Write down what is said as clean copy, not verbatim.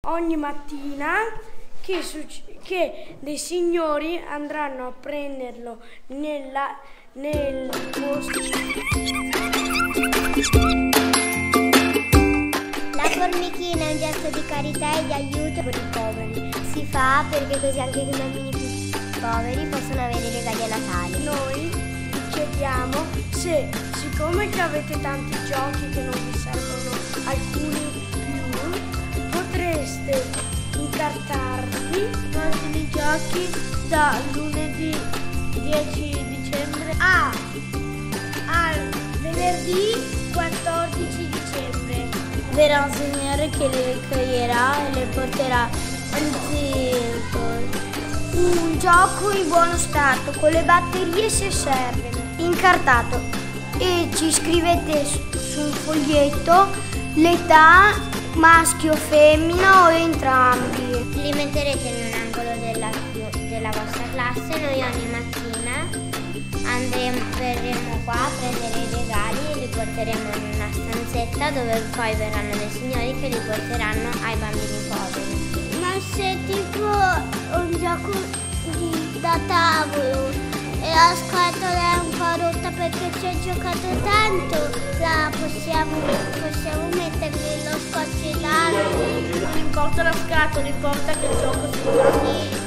ogni mattina che dei signori andranno a prenderlo nel posto. La formichina è un gesto di carità e di aiuto per i poveri. Si fa perché così anche i bambini più poveri possono avere i regali a Natale. Noi vi chiediamo se, siccome che avete tanti giochi che non vi servono alcuni più, potreste incartarvi i vostri giochi da lunedì 10 dicembre al venerdì 14 dicembre. Verrà un signore che le raccoglierà e le porterà in circo. Un gioco in buono stato, con le batterie se serve, incartato, e ci scrivete su un foglietto l'età, maschio, femmina o entrambi. Li metterete in un angolo della vostra classe. Noi ogni mattina verremo qua a prendere i regali e li porteremo in una stanzetta dove poi verranno dei signori che li porteranno ai bambini poveri. Ma se tipo un gioco da tavolo e la scatola è un po' rotta perché ci ho giocato tanto, la possiamo metterli lo scotch in Non importa la scatola, importa che il gioco si giochi.